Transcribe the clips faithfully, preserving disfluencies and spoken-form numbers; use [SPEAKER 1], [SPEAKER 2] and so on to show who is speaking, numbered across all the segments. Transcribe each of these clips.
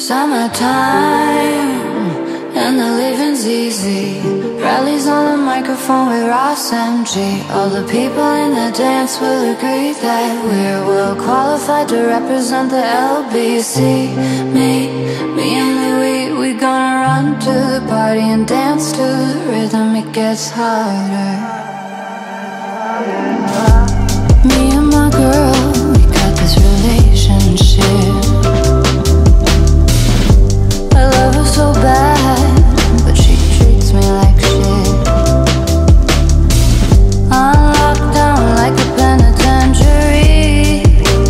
[SPEAKER 1] Summertime and the living's easy. Rallies on the microphone with Ras M G. All the people in the dance will agree that we're well qualified to represent the L B C. Me, me and Louie, we gonna run to the party and dance to the rhythm. It gets harder. Me and my girl, we got this relationship. I love her so bad, but she treats me like shit. I'm locked down like a penitentiary.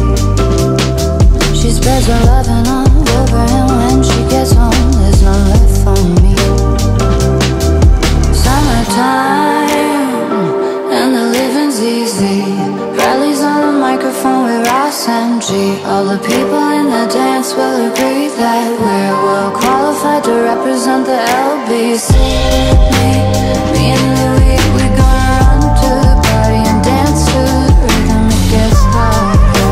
[SPEAKER 1] She spreads her lovin' all over, and when she gets home, there's none left for me. Summertime and the living's easy. Rallies on the microphone with Ras M G. All the people in the dance will agree that we're well qualified to represent the L B C. Me, me and Louie, we gonna run to the party and dance to the rhythm. It gets harder.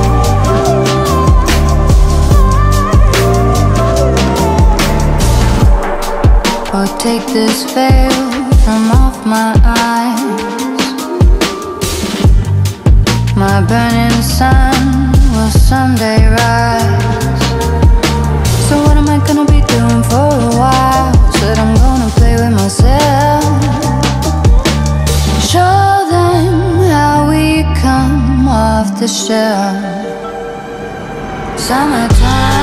[SPEAKER 1] Oh, take this veil from off my eyes. My burning sun will someday rise. So what am I gonna be doing for a while? Said I'm gonna play with myself. Show them how we come off the shelf. Summertime